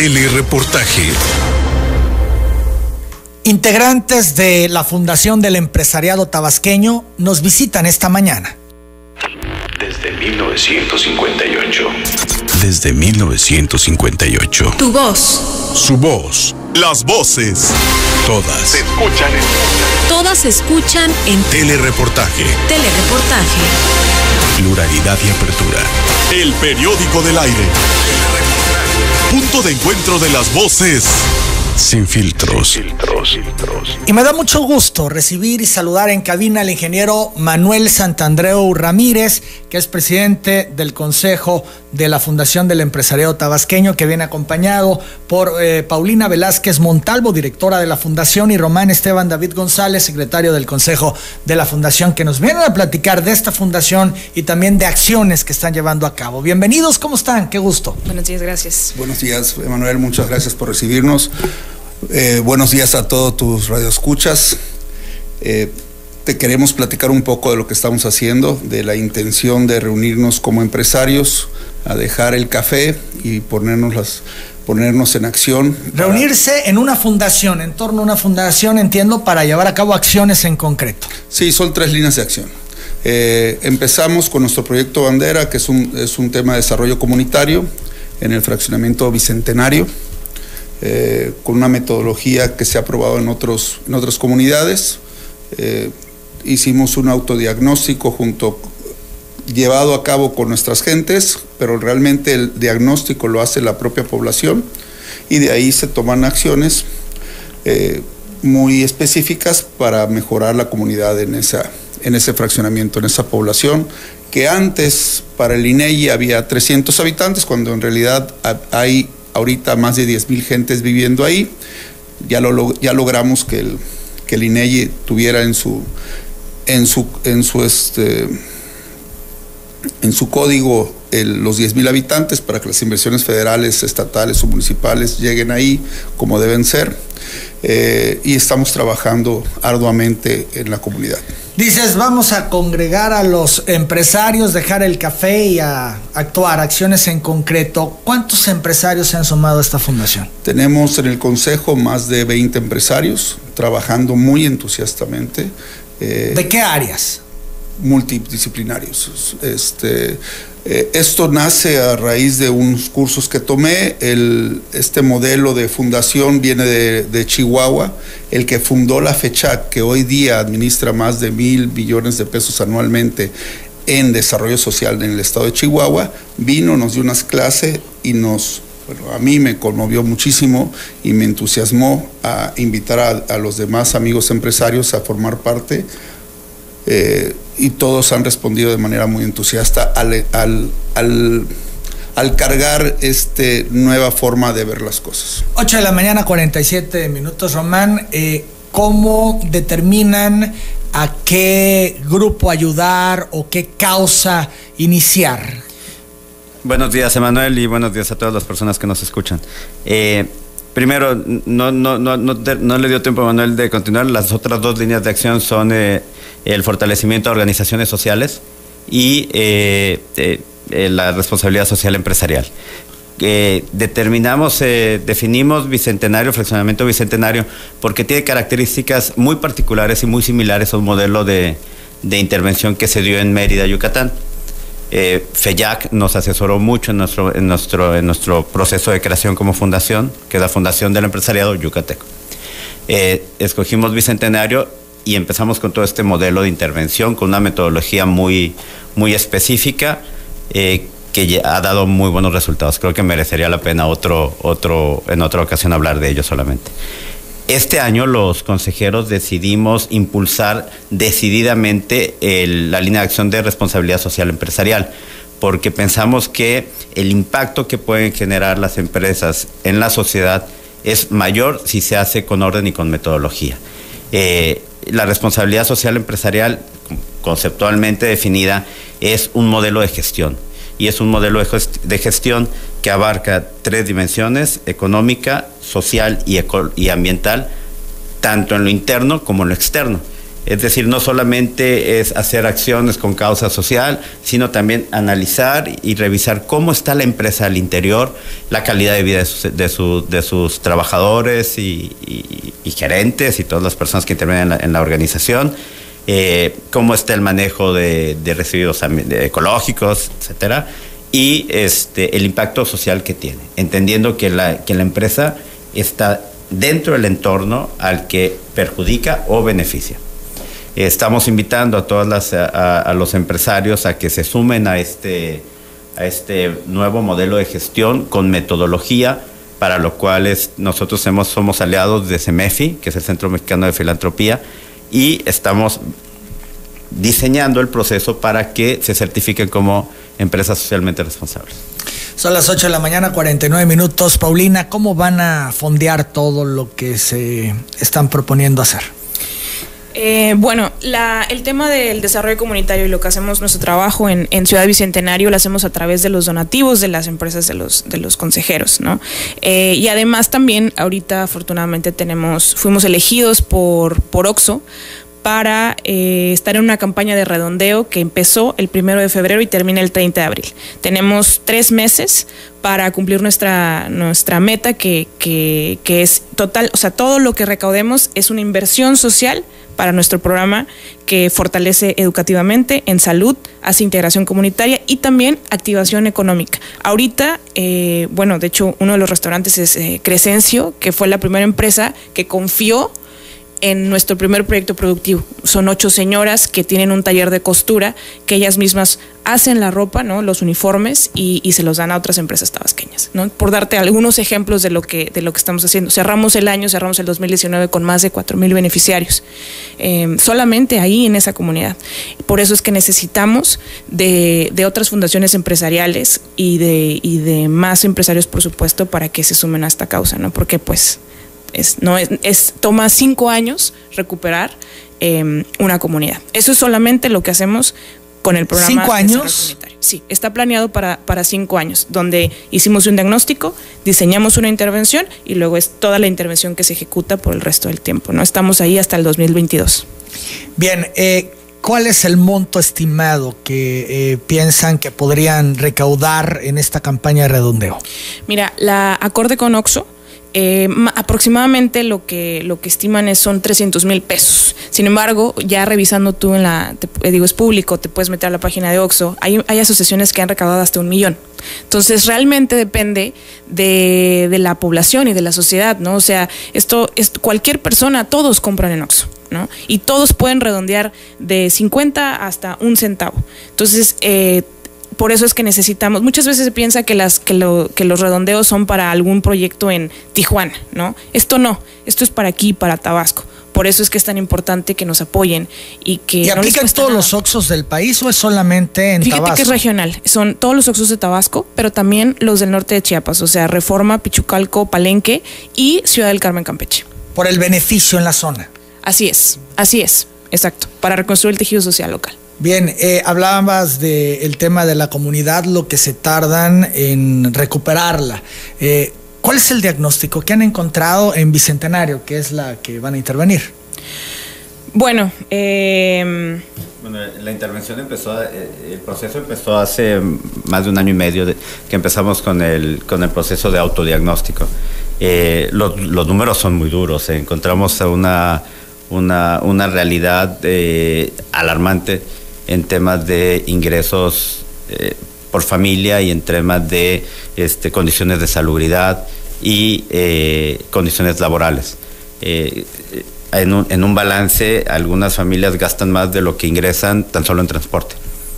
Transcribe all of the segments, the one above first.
Telereportaje. Integrantes de la Fundación del Empresariado Tabasqueño nos visitan esta mañana. Desde 1958. Desde 1958. Tu voz. Su voz. Las voces. Todas. Se escuchan en... Todas se escuchan en Telereportaje. Telereportaje. Pluralidad y apertura. El periódico del aire. Punto de encuentro de las voces. Sin filtros. Y me da mucho gusto recibir y saludar en cabina al ingeniero Manuel Santandreu Ramírez, que es presidente del Consejo de la Fundación del Empresariado Tabasqueño, que viene acompañado por Paulina Velázquez Montalvo, directora de la Fundación, y Román Esteban David González, secretario del Consejo de la Fundación, que nos vienen a platicar de esta fundación y también de acciones que están llevando a cabo. Bienvenidos, ¿cómo están? Qué gusto. Buenos días, gracias. Buenos días, Emanuel, muchas gracias por recibirnos. Buenos días a todos tus radioescuchas. Te queremos platicar un poco de lo que estamos haciendo, de la intención de reunirnos como empresarios, a dejar el café y ponernos en acción. Reunirse en una fundación, en torno a una fundación, entiendo, para llevar a cabo acciones en concreto. Sí, son 3 líneas de acción. Empezamos con nuestro proyecto bandera, que es un tema de desarrollo comunitario en el fraccionamiento Bicentenario. Con una metodología que se ha aprobado en otras comunidades. Hicimos un autodiagnóstico llevado a cabo con nuestras gentes, pero realmente el diagnóstico lo hace la propia población y de ahí se toman acciones muy específicas para mejorar la comunidad en ese fraccionamiento, en esa población, que antes para el INEGI había 300 habitantes, cuando en realidad hay ahorita más de 10,000 gentes viviendo ahí. Ya logramos que el INEGI tuviera en su código los 10,000 habitantes para que las inversiones federales, estatales o municipales lleguen ahí como deben ser. Y estamos trabajando arduamente en la comunidad. Dices, vamos a congregar a los empresarios, dejar el café y a actuar, acciones en concreto. ¿Cuántos empresarios se han sumado a esta fundación? Tenemos en el Consejo más de 20 empresarios trabajando muy entusiastamente. ¿De qué áreas? Multidisciplinarios. Esto nace a raíz de unos cursos que tomé. Este modelo de fundación viene de Chihuahua. El que fundó la FECHAC, que hoy día administra más de 1,000 billones de pesos anualmente en desarrollo social en el estado de Chihuahua, nos dio unas clases y a mí me conmovió muchísimo y me entusiasmó a invitar a los demás amigos empresarios a formar parte. Y todos han respondido de manera muy entusiasta al cargar nueva forma de ver las cosas. 8 de la mañana, 47 minutos, Román. ¿Cómo determinan a qué grupo ayudar o qué causa iniciar? Buenos días, Emanuel, y buenos días a todas las personas que nos escuchan. Primero, no le dio tiempo a Manuel de continuar. Las otras 2 líneas de acción son el fortalecimiento de organizaciones sociales y la responsabilidad social empresarial. Definimos Bicentenario, fraccionamiento Bicentenario, porque tiene características muy particulares y muy similares a un modelo de intervención que se dio en Mérida, Yucatán. FEJAC nos asesoró mucho en nuestro proceso de creación como fundación, que es la Fundación del Empresariado Yucateco. Escogimos Bicentenario y empezamos con todo este modelo de intervención, con una metodología muy específica, que ha dado muy buenos resultados. Creo que merecería la pena en otra ocasión hablar de ello solamente. Este año los consejeros decidimos impulsar decididamente la línea de acción de responsabilidad social empresarial, porque pensamos que el impacto que pueden generar las empresas en la sociedad es mayor si se hace con orden y con metodología. La responsabilidad social empresarial, conceptualmente definida, es un modelo de gestión, y es un modelo de gestión que abarca 3 dimensiones: económica, social y ambiental, tanto en lo interno como en lo externo. Es decir, no solamente es hacer acciones con causa social, sino también analizar y revisar cómo está la empresa al interior, la calidad de vida de sus trabajadores y gerentes y todas las personas que intervienen en la organización, cómo está el manejo de residuos ecológicos, etcétera, y el impacto social que tiene, entendiendo que la empresa está dentro del entorno al que perjudica o beneficia. Estamos invitando a a los empresarios a que se sumen a este nuevo modelo de gestión con metodología, para lo cual nosotros somos aliados de CEMEFI, que es el Centro Mexicano de Filantropía, y estamos diseñando el proceso para que se certifiquen como empresas socialmente responsables. Son las 8 de la mañana, 49 minutos. Paulina, ¿cómo van a fondear todo lo que se están proponiendo hacer? Bueno, el tema del desarrollo comunitario y lo que hacemos, nuestro trabajo en Ciudad Bicentenario, lo hacemos a través de los donativos de las empresas de los consejeros, ¿no? Y además también ahorita afortunadamente fuimos elegidos por OXXO para estar en una campaña de redondeo que empezó el 1 de febrero y termina el 30 de abril. Tenemos 3 meses para cumplir nuestra meta que es total, o sea, todo lo que recaudemos es una inversión social para nuestro programa que fortalece educativamente, en salud, hace integración comunitaria y también activación económica. Ahorita, bueno, de hecho, uno de los restaurantes es Crescencio, que fue la primera empresa que confió en nuestro primer proyecto productivo. Son 8 señoras que tienen un taller de costura, que ellas mismas hacen la ropa, ¿no? Los uniformes y se los dan a otras empresas tabasqueñas, ¿no? Por darte algunos ejemplos de lo que estamos haciendo. Cerramos el 2019 con más de 4,000 beneficiarios, solamente ahí en esa comunidad. Por eso es que necesitamos de otras fundaciones empresariales y de más empresarios, por supuesto, para que se sumen a esta causa, ¿no? Porque pues toma 5 años recuperar una comunidad. Eso es solamente lo que hacemos con el programa. ¿5 años? Sí, está planeado para 5 años, donde hicimos un diagnóstico, diseñamos una intervención y luego es toda la intervención que se ejecuta por el resto del tiempo, ¿no? Estamos ahí hasta el 2022. Bien, ¿cuál es el monto estimado que piensan que podrían recaudar en esta campaña de redondeo? Mira, acorde con OXXO, aproximadamente lo que estiman son 300,000 pesos. Sin embargo, ya revisando tú es público, te puedes meter a la página de OXXO, hay asociaciones que han recaudado hasta 1 millón. Entonces realmente depende de la población y de la sociedad, ¿no? O sea, cualquier persona, todos compran en OXXO, ¿no? Y todos pueden redondear de 50 hasta 1 centavo. Entonces, por eso es que necesitamos, muchas veces se piensa que los redondeos son para algún proyecto en Tijuana, ¿no? Esto no, esto es para aquí, para Tabasco. Por eso es que es tan importante que nos apoyen y que... ¿Y aplica en todos los OXXOs del país o es solamente en Tabasco? Fíjate que es regional, son todos los OXXOs de Tabasco, pero también los del norte de Chiapas, o sea, Reforma, Pichucalco, Palenque y Ciudad del Carmen, Campeche. Por el beneficio en la zona. Así es, exacto, para reconstruir el tejido social local. Bien, hablabas del tema de la comunidad, lo que se tardan en recuperarla. ¿Cuál es el diagnóstico que han encontrado en Bicentenario, que es la que van a intervenir? Bueno, la intervención el proceso empezó hace más de 1 año y medio que empezamos con el proceso de autodiagnóstico. Los números son muy duros, encontramos una realidad alarmante en temas de ingresos por familia y en temas de condiciones de salubridad y condiciones laborales. En un balance, algunas familias gastan más de lo que ingresan tan solo en transporte.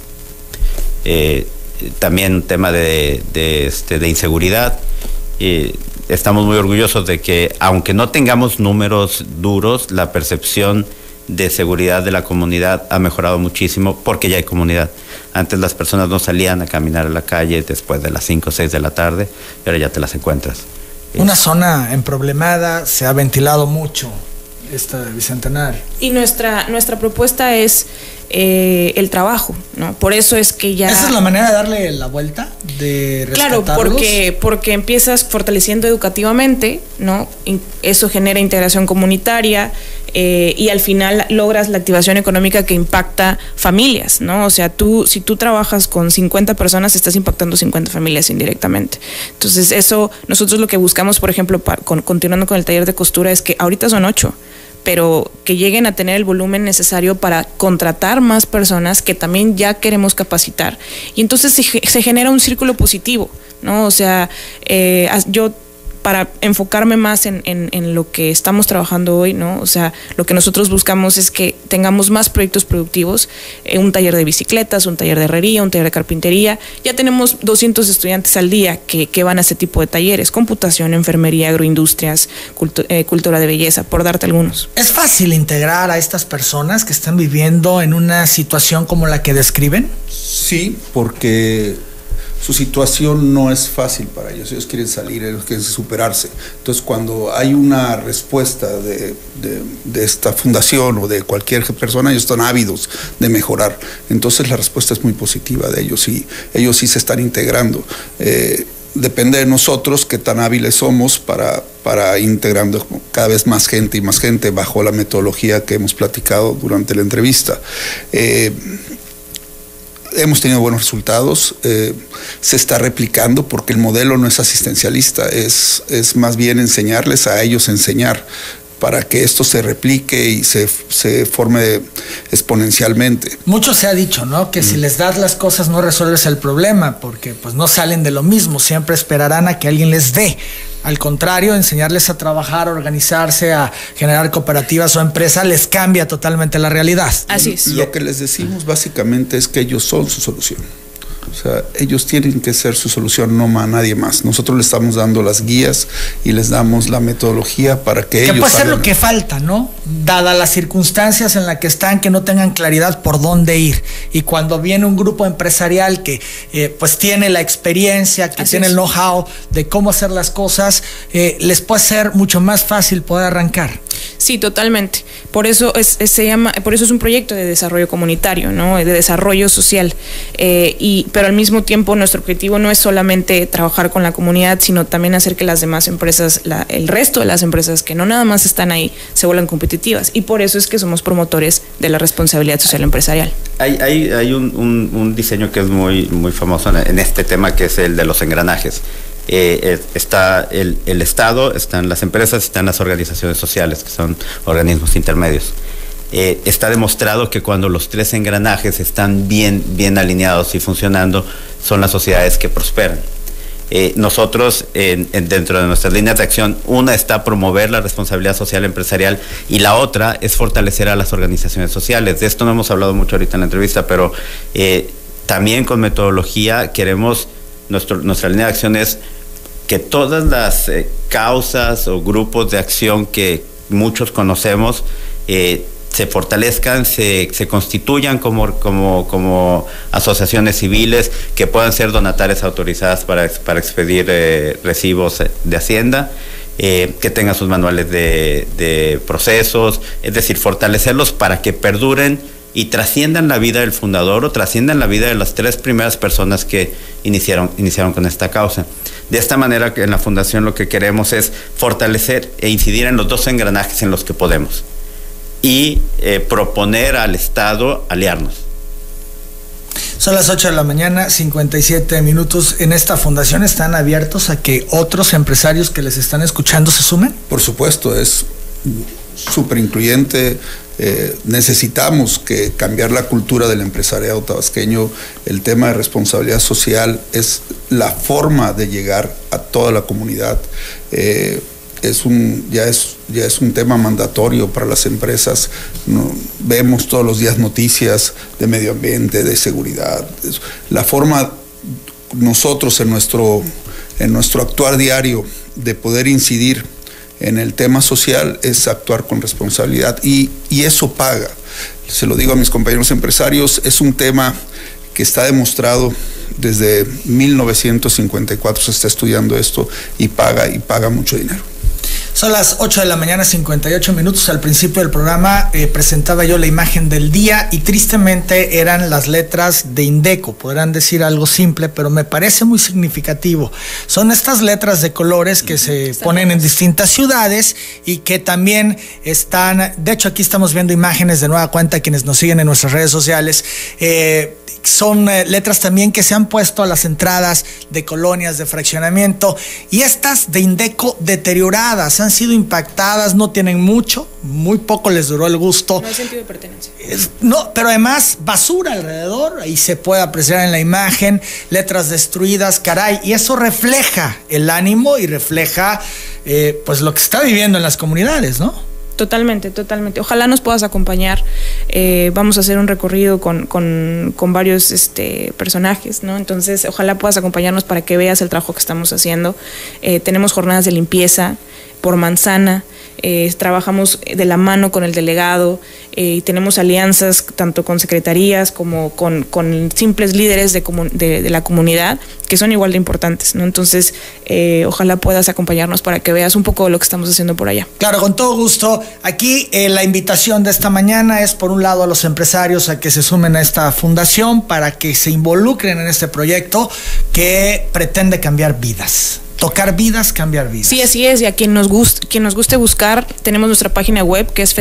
También un tema de inseguridad. Estamos muy orgullosos de que, aunque no tengamos números duros, la percepción de seguridad de la comunidad ha mejorado muchísimo porque ya hay comunidad. Antes las personas no salían a caminar a la calle después de las 5 o 6 de la tarde y ahora ya te las encuentras. Una zona emproblemada, se ha ventilado mucho esta de Bicentenario. Y nuestra propuesta es el trabajo, ¿no? Por eso es que ya... ¿Esa es la manera de darle la vuelta? De claro, porque empiezas fortaleciendo educativamente, ¿no? Eso genera integración comunitaria y al final logras la activación económica que impacta familias, ¿no? O sea, si tú trabajas con 50 personas, estás impactando 50 familias indirectamente. Entonces, eso, nosotros lo que buscamos, por ejemplo, continuando con el taller de costura, es que ahorita son 8, pero que lleguen a tener el volumen necesario para contratar más personas que también ya queremos capacitar. Y entonces se genera un círculo positivo, ¿no? O sea, yo, para enfocarme más en lo que estamos trabajando hoy, ¿no? O sea, lo que nosotros buscamos es que tengamos más proyectos productivos, un taller de bicicletas, un taller de herrería, un taller de carpintería. Ya tenemos 200 estudiantes al día que van a ese tipo de talleres: computación, enfermería, agroindustrias, cultura de belleza, por darte algunos. ¿Es fácil integrar a estas personas que están viviendo en una situación como la que describen? Sí, porque su situación no es fácil para ellos. Ellos quieren salir, ellos quieren superarse. Entonces, cuando hay una respuesta de esta fundación o de cualquier persona, ellos están ávidos de mejorar. Entonces, la respuesta es muy positiva de ellos y ellos sí se están integrando. Depende de nosotros qué tan hábiles somos para integrando cada vez más gente y más gente bajo la metodología que hemos platicado durante la entrevista. Hemos tenido buenos resultados, se está replicando porque el modelo no es asistencialista, es más bien enseñarles a ellos a enseñar para que esto se replique y se forme exponencialmente. Mucho se ha dicho, ¿no? Que si les das las cosas no resuelves el problema, porque pues no salen de lo mismo, siempre esperarán a que alguien les dé. Al contrario, enseñarles a trabajar, a organizarse, a generar cooperativas o empresas, les cambia totalmente la realidad. Así es. Lo que les decimos básicamente es que ellos son su solución. O sea, ellos tienen que ser su solución, no a nadie más. Nosotros les estamos dando las guías y les damos la metodología para que ellos... Que puede ser lo que falta, ¿no? Dadas las circunstancias en las que están, que no tengan claridad por dónde ir. Y cuando viene un grupo empresarial que pues tiene la experiencia, que tiene el know-how de cómo hacer las cosas, les puede ser mucho más fácil poder arrancar. Sí, totalmente. Por eso por eso es un proyecto de desarrollo comunitario, ¿no? De desarrollo social. Pero al mismo tiempo nuestro objetivo no es solamente trabajar con la comunidad, sino también hacer que las demás empresas, el resto de las empresas que no nada más están ahí, se vuelvan competitivas. Y por eso es que somos promotores de la responsabilidad social empresarial. Hay un diseño que es muy, muy famoso en este tema, que es el de los engranajes. Está el Estado, están las empresas, están las organizaciones sociales, que son organismos intermedios. Está demostrado que cuando los tres engranajes están bien alineados y funcionando, son las sociedades que prosperan. Nosotros, dentro de nuestras líneas de acción, una está promover la responsabilidad social empresarial y la otra es fortalecer a las organizaciones sociales. De esto no hemos hablado mucho ahorita en la entrevista, pero también con metodología queremos, nuestra línea de acción es que todas las causas o grupos de acción que muchos conocemos se fortalezcan, se constituyan como asociaciones civiles que puedan ser donatarias autorizadas para expedir recibos de Hacienda, que tengan sus manuales de procesos, es decir, fortalecerlos para que perduren y trasciendan la vida del fundador o trasciendan la vida de las tres primeras personas que iniciaron con esta causa. De esta manera, en la fundación lo que queremos es fortalecer e incidir en los dos engranajes en los que podemos y proponer al Estado aliarnos. Son las 8 de la mañana, 57 minutos. ¿En esta fundación están abiertos a que otros empresarios que les están escuchando se sumen? Por supuesto, es súper incluyente. Necesitamos cambiar la cultura del empresariado tabasqueño. El tema de responsabilidad social es la forma de llegar a toda la comunidad. Ya es un tema mandatorio para las empresas. Vemos todos los días noticias de medio ambiente, de seguridad. La forma nosotros en nuestro actuar diario de poder incidir en el tema social es actuar con responsabilidad y eso paga. Se lo digo a mis compañeros empresarios, es un tema que está demostrado desde 1954, se está estudiando esto y paga mucho dinero. Son las 8 de la mañana, 58 minutos. Al principio del programa presentaba yo la imagen del día y tristemente eran las letras de Indeco. Podrán decir algo simple, pero me parece muy significativo. Son estas letras de colores que se ponen en distintas ciudades y que también están, de hecho aquí estamos viendo imágenes de nueva cuenta quienes nos siguen en nuestras redes sociales. Son letras también que se han puesto a las entradas de colonias de fraccionamiento y estas de Indeco deterioradas, han sido impactadas, no tienen mucho, muy poco les duró el gusto. No hay sentido de pertenencia. No, pero además basura alrededor, ahí se puede apreciar en la imagen, letras destruidas, caray, y eso refleja el ánimo y refleja pues lo que se está viviendo en las comunidades, ¿no? Totalmente, totalmente. Ojalá nos puedas acompañar. Vamos a hacer un recorrido con varios personajes, ¿no? Entonces, ojalá puedas acompañarnos para que veas el trabajo que estamos haciendo. Tenemos jornadas de limpieza por manzana. Trabajamos de la mano con el delegado y tenemos alianzas tanto con secretarías como con simples líderes de la comunidad que son igual de importantes, ¿no? Entonces, ojalá puedas acompañarnos para que veas un poco de lo que estamos haciendo por allá. Claro, con todo gusto. Aquí la invitación de esta mañana es, por un lado, a los empresarios a que se sumen a esta fundación para que se involucren en este proyecto que pretende cambiar vidas. Tocar vidas, cambiar vidas. Sí, así es. Y a quien nos guste buscar, tenemos nuestra página web que es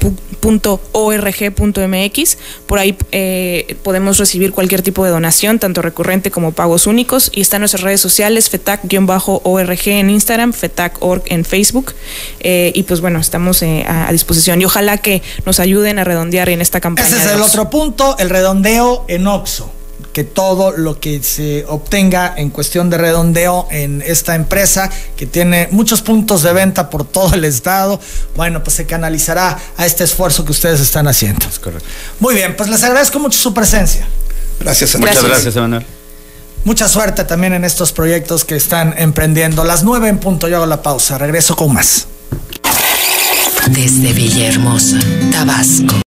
fetac.org.mx. Por ahí podemos recibir cualquier tipo de donación, tanto recurrente como pagos únicos. Y están nuestras redes sociales, fetac-org en Instagram, fetac.org en Facebook. Y pues bueno, estamos a disposición. Y ojalá que nos ayuden a redondear en esta campaña. Ese es el otro punto, el redondeo en OXXO. Que todo lo que se obtenga en cuestión de redondeo en esta empresa, que tiene muchos puntos de venta por todo el estado, bueno, pues se canalizará a este esfuerzo que ustedes están haciendo. Es correcto. Muy bien, pues les agradezco mucho su presencia. Gracias, Muchas gracias, Emanuel. Mucha suerte también en estos proyectos que están emprendiendo. Las 9 en punto, yo hago la pausa, regreso con más. Desde Villahermosa, Tabasco.